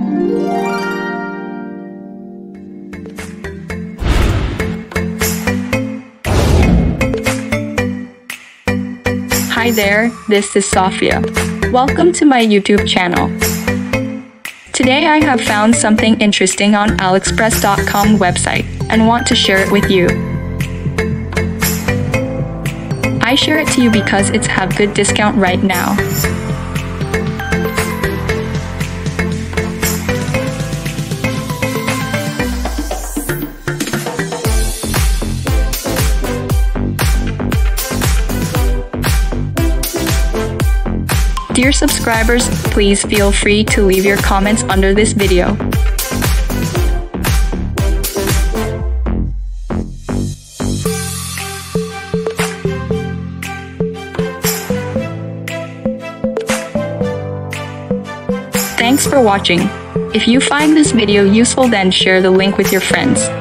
Hi there, this is Sophia. Welcome to my YouTube channel. Today I have found something interesting on AliExpress.com website and want to share it with you. I share it to you because it's have good discount right now. Dear subscribers, please feel free to leave your comments under this video. Thanks for watching. If you find this video useful, then share the link with your friends.